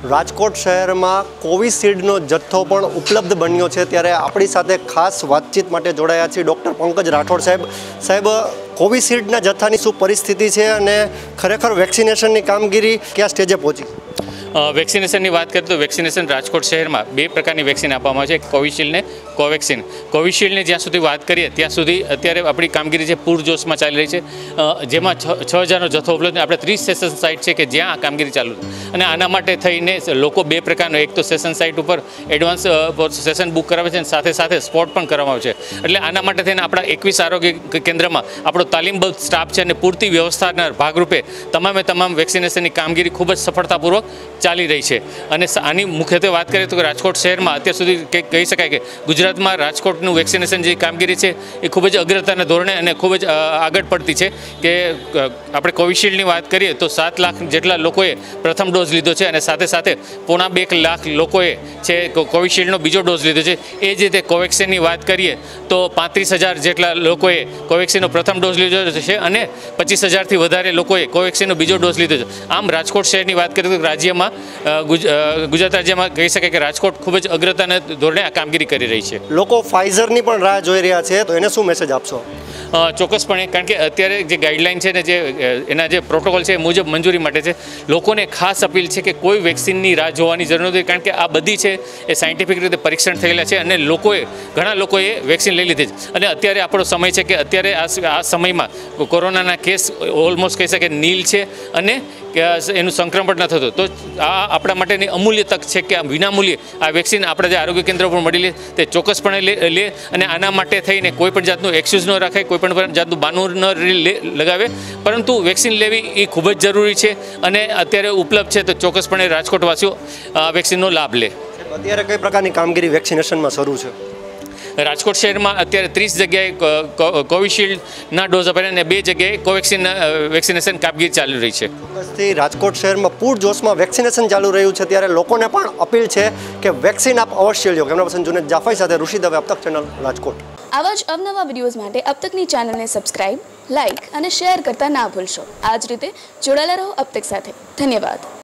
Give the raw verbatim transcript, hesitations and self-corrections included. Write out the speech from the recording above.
રાજકોટ શહેરમાં કોવિશિલ્ડનો જથ્થો પણ ઉપલબ્ધ બન્યો છે ત્યારે આપણી સાથે ખાસ વાતચીત માટે જોડાયા છે ડૉક્ટર પંકજ રાઠોડ સાહેબ. સાહેબ, કોવિશિલ્ડના જથ્થાની શું પરિસ્થિતિ છે અને ખરેખર વેક્સિનેશનની કામગીરી કયા સ્ટેજે પહોંચી? વેક્સિનેશનની વાત કરીએ તો વેક્સિનેશન રાજકોટ શહેરમાં બે પ્રકારની વેક્સિન આપવામાં આવે છે, કોવિશિલ્ડ ને કોવેક્સિન. કોવિશિલ્ડની જ્યાં સુધી વાત કરીએ ત્યાં સુધી અત્યારે આપણી કામગીરી છે પૂરજોશમાં ચાલી રહી છે, જેમાં છ હજારનો જથ્થો ઉપલબ્ધ. આપણે ત્રીસ સેશન સાઇટ છે કે જ્યાં આ કામગીરી ચાલુ છે અને આના માટે થઈને લોકો બે પ્રકારનો, એક તો સેશન સાઇટ ઉપર એડવાન્સ સેશન બુક કરાવે છે અને સાથે સાથે સ્પોટ પણ કરવામાં આવે છે. એટલે આના માટે થઈને આપણા એકવીસ આરોગ્ય કેન્દ્રમાં આપણો તાલીમબદ્ધ સ્ટાફ છે અને પૂરતી વ્યવસ્થાના ભાગરૂપે તમામે તમામ વેક્સિનેશનની કામગીરી ખૂબ જ સફળતાપૂર્વક ચાલી રહી છે. અને આની મુખ્યત્વે વાત કરીએ તો રાજકોટ શહેરમાં અત્યાર સુધી કહી શકાય કે ગુજરાતમાં રાજકોટનું વેક્સિનેશન જે કામગીરી છે એ ખૂબ જ અગ્રતાના ધોરણે અને ખૂબ જ આગળ પડતી છે. કે આપણે કોવિશિલ્ડની વાત કરીએ તો સાત લાખ જેટલા લોકોએ પ્રથમ ડોઝ લીધો છે અને સાથે સાથે પોણા બે લાખ લોકોએ છે કોવિશિલ્ડનો બીજો ડોઝ લીધો છે. એ જ રીતે કોવેક્સિનની વાત કરીએ તો પાંત્રીસ હજાર જેટલા લોકોએ કોવેક્સિનનો પ્રથમ ડોઝ લીધો છે અને પચીસ હજારથી વધારે લોકોએ કોવેક્સિનનો બીજો ડોઝ લીધો છે. આમ રાજકોટ શહેરની વાત કરીએ તો રાજ્યમાં ગુજરાત રાજ્યમાં કહી શકાય કે રાજકોટ ખૂબ જ અગ્રતાના ધોરણે આ કામગીરી કરી રહી છે. લોકો ફાઇઝરની પણ રાહ જોઈ રહ્યા છે, તો એને શું મેસેજ આપશો? ચોક્કસપણે, કારણ કે અત્યારે જે ગાઈડલાઇન છે ને જે એના જે પ્રોટોકોલ છે એ મુજબ મંજૂરી માટે છે. લોકોને ખાસ અપીલ છે કે કોઈ વેક્સિનની રાહ જોવાની જરૂર નથી, કારણ કે આ બધી છે એ સાયન્ટિફિક રીતે પરીક્ષણ થયેલા છે અને લોકોએ ઘણા લોકોએ વેક્સિન લઈ લીધી છે. અને અત્યારે આપણો સમય છે કે અત્યારે આ સમયમાં કોરોનાના કેસ ઓલમોસ્ટ કહી શકે નીલ છે અને એનું સંક્રમણ ન થતું. તો આ આપણા માટેની અમૂલ્ય તક છે કે આ વિનામૂલ્યે આ વેક્સિન આપણા જે આરોગ્ય કેન્દ્ર પર મળી લે તે ચોક્કસપણે લે અને આના માટે થઈને કોઈ પણ જાતનું એક્સક્યુઝ ન રાખે, કોઈ પણ જાતનું બાનું ન લગાવે, પરંતુ વેક્સિન લેવી એ ખૂબ જ જરૂરી છે અને અત્યારે ઉપલબ્ધ છે. તો ચોક્કસપણે રાજકોટવાસીઓ આ વેક્સિનનો લાભ લે. અત્યારે કઈ પ્રકારની કામગીરી વેક્સિનેશનમાં શરૂ છે? રાજકોટ શહેરમાં અત્યારે ત્રીસ જગ્યાએ કોવિશિલ્ડના ડોઝ અપાયા અને બે જગ્યાએ કોવેક્સિન વેક્સિનેશન કામગીરી ચાલી રહી છે. ચોક્કસથી રાજકોટ શહેરમાં પૂરજોશમાં વેક્સિનેશન ચાલુ રહ્યું છે ત્યારે લોકોને પણ અપીલ છે કે વેક્સિન આપ અવશ્ય લો. કેમેરા પર્સન જુનેદ જાફરી સાથે ઋષિ દવે, અબ તક ચેનલ, રાજકોટ. આવા જ અવનવા વિડીયોઝ માટે અબ તકની ચેનલને સબસ્ક્રાઇબ, લાઇક અને શેર કરતા ના ભૂલશો. આ જ રીતે જોડાયેલા રહો અબ તક સાથે. ધન્યવાદ.